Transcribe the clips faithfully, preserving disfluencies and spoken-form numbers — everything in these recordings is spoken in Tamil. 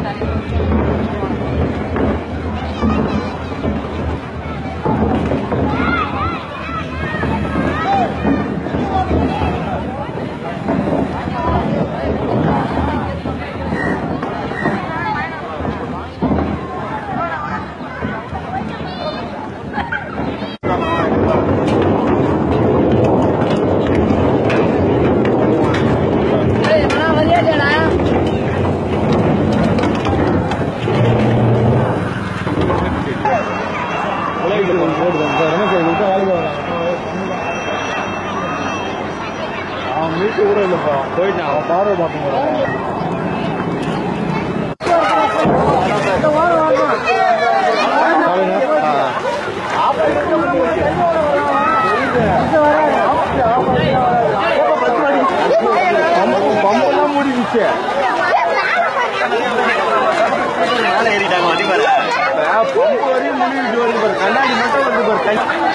அவன் மீட்டு கூட இல்லைப்பா போயிட்டான் அவன் பார்வை பார்க்க பம்பெல்லாம் முடிஞ்சிச்சு பம்பு வரையும் முடிஞ்சிட்டு வருது பாரு கண்ணாடி மட்டும் வருது பாரு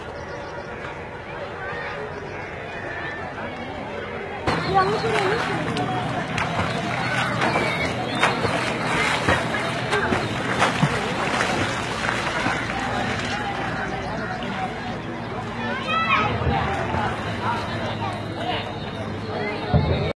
杨师傅。